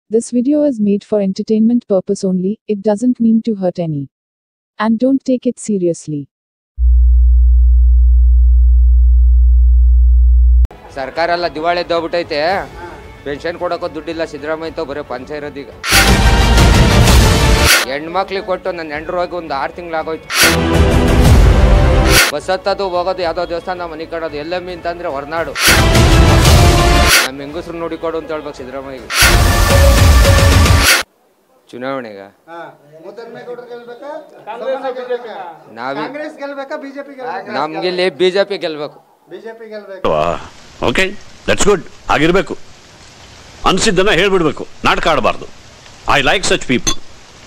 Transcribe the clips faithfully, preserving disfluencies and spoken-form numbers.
This video is made for entertainment purpose only, it doesn't mean to hurt any. And don't take it seriously. ಸರ್ಕಾರ ಎಲ್ಲ ದಿವಾಳಿ ಎದ್ದೋಗ್ಬಿಟ್ಟೈತೆ. Pension ಕೊಡೋಕೆ ದುಡ್ಡಿಲ್ಲ ಸಿದ್ದರಾಮಯ್ಯ ಬರೀ ಪಂಚ ಇರೋದೀಗ. ಹೆಣ್ಮಕ್ಳಿಗೆ ಕೊಟ್ಟು ನನ್ನ ಹೆಂಡ್ರು ಹೋಗಿ ಒಂದು ಆರು ತಿಂಗಳಾಗೋಯ್ತು. ಬಸ್ ಹತ್ತೋದು ಹೋಗೋದು ಯಾವುದೋ ದೇವಸ್ಥಾನ ಮನೆ ಕಡೋದು ಎಲ್ಲಮ್ಮಿ ಅಂತಂದ್ರೆ ಹೊರನಾಡು. ನಮ್ಮ ಹೆಂಗಸ್ರು ನೋಡಿಕೊಡು ಅಂತ ಹೇಳ್ಬೇಕು ಸಿದ್ದರಾಮಯ್ಯಗೆ. ಚುನಾವಣೆಗ ನಮ್ಗಿಲ್ಲಿ ಬಿಜೆಪಿ ಗೆಲ್ಬೇಕು. Okay that's good. ಆಗಿರ್ಬೇಕು, ಅನ್ಸಿದ್ದನ್ನ ಹೇಳ್ಬಿಡ್ಬೇಕು, ನಾಟಕ ಆಡಬಾರ್ದು. I like such people.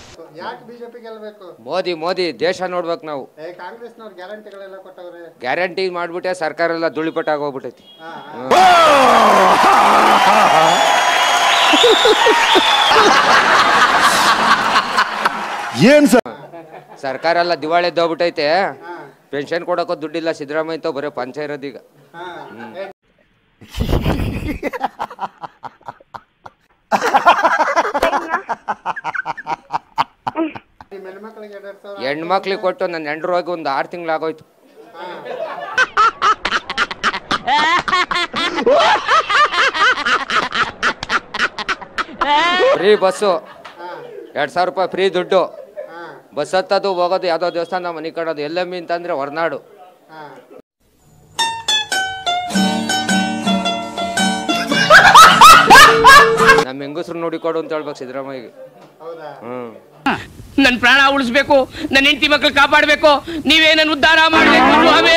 Modi Modi ದೇಶ ನೋಡ್ಬೇಕು ನಾವು. ಗ್ಯಾರಂಟಿ ಮಾಡ್ಬಿಟ್ಟೆ ಸರ್ಕಾರ ಎಲ್ಲ ಧೂಳಿಪಟ್ಟಾಗಿ ಹೋಗ್ಬಿಟ್ಟೈತಿ. ಏನ್ ಸರ್ಕಾರ ಎಲ್ಲ ದಿವಾಳಿ ಎದ್ದೋಗ್ಬಿಟ್ಟೈತೆ. ಪೆನ್ಷನ್ ಕೊಡೋಕೆ ದುಡ್ಡಿಲ್ಲ ಸಿದ್ದರಾಮಯ್ಯ ಬರೀ ಪಂಚ ಇರೋದೀಗ. ಹೆಣ್ಮಕ್ಳಿಗೆ ಕೊಟ್ಟು ನನ್ನ ಹೆಂಡ್ರು ಹೋಗಿ ಒಂದು ಆರು ತಿಂಗಳಾಗೋಯ್ತು. ಫ್ರೀ ಬಸ್ಸು, ಎರಡ್ ಸಾವಿರ ರೂಪಾಯಿ ಫ್ರೀ ದುಡ್ಡು. ಬಸ್ ಹತ್ತೋದು ಹೋಗೋದು ಯಾವುದೋ ದೇವಸ್ಥಾನ ಮನೆ ಕಡೋದು ಎಲ್ಲಮ್ಮಿ ಅಂತಂದ್ರೆ ಹೊರನಾಡು. ನಮ್ಮ ಹೆಂಗಸ್ರು ನೋಡಿಕೊಡು ಅಂತ ಹೇಳ್ಬೇಕು ಸಿದ್ದರಾಮಯ್ಯಗೆ. ಹ್ಮ್ ನನ್ನ ಪ್ರಾಣ ಉಳಿಸ್ಬೇಕು, ನನ್ನ ಹೆಂಡತಿ ಮಕ್ಕಳು ಕಾಪಾಡಬೇಕು, ನೀವೇ ನನ್ನ ಉದ್ಧಾರ ಮಾಡಬೇಕು.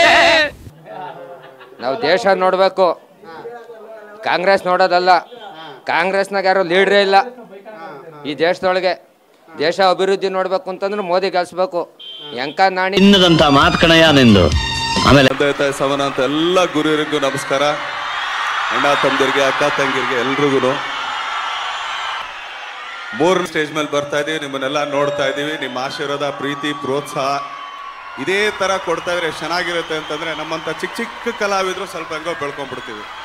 ನಾವು ದೇಶ ನೋಡ್ಬೇಕು, ಕಾಂಗ್ರೆಸ್ ನೋಡೋದಲ್ಲ. ಕಾಂಗ್ರೆಸ್ನಾಗ ಯಾರು ಲೀಡ್ರೇ ಇಲ್ಲ ಈ ದೇಶದೊಳಗೆ. ದೇಶ ಅಭಿವೃದ್ಧಿ ನೋಡ್ಬೇಕು ಅಂತಂದ್ರೆ ಮೋದಿ ಗೆಲ್ಸ್ಬೇಕು. ಎಂಕ ನಾಣಿ ಇನ್ನದಂತ ಮಾತು ಕಣಯ್ಯ ನಿಂದು. ಆಮೇಲೆ ಸಮಾನ ಎಲ್ಲ ಗುರುವರಿಗೂ ನಮಸ್ಕಾರ. ಅಣ್ಣ ತಮ್ಮದಿರಿಗೆ, ಅಕ್ಕ ತಂಗಿರಿಗೆ ಎಲ್ರಿಗೂ ಮೂರು ಸ್ಟೇಜ್ ಮೇಲೆ ಬರ್ತಾ ಇದೀವಿ. ನಿಮ್ಮನ್ನೆಲ್ಲ ನೋಡ್ತಾ ಇದೀವಿ. ನಿಮ್ಮ ಆಶೀರ್ವಾದ, ಪ್ರೀತಿ, ಪ್ರೋತ್ಸಾಹ ಇದೇ ತರ ಕೊಡ್ತಾ ಇದ್ರೆ ಚೆನ್ನಾಗಿರುತ್ತೆ ಅಂತಂದ್ರೆ ನಮ್ಮಂತ ಚಿಕ್ಕ ಚಿಕ್ಕ ಕಲಾವಿದ್ರು ಸ್ವಲ್ಪ ಹೆಂಗೋ ಬೆಳ್ಕೊಂಡ್ಬಿಡ್ತೀವಿ.